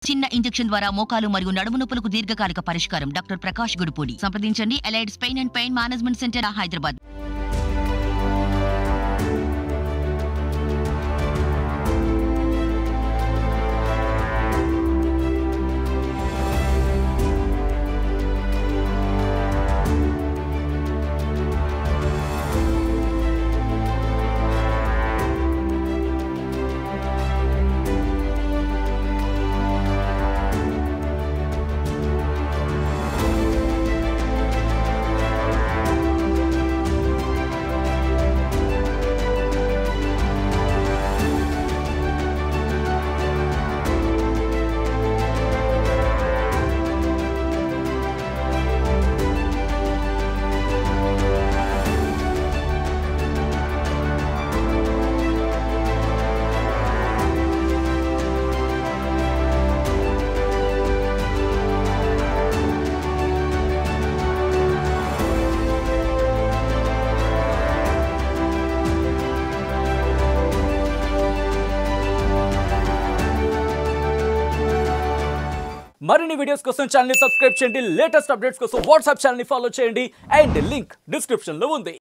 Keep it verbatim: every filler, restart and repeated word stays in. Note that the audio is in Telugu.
చిన్న ఇంజెక్షన్ ద్వారా మోకాలు మరియు నడుము నొప్పులకు దీర్ఘకాలిక పరిష్కారం. డాక్టర్ ప్రకాష్ గుడిపూడి. సంప్రదించండి. Allieds pain and pain management centre, Hyderabad. మరిన్ని వీడియోస్ కోసం ఛానల్ ని సబ్స్క్రైబ్ చేయండి. లేటెస్ట్ అప్డేట్స్ కోసం వాట్సాప్ ఛానల్ ని ఫాలో చేయండి. అండ్ లింక్ డిస్క్రిప్షన్ లో ఉంది.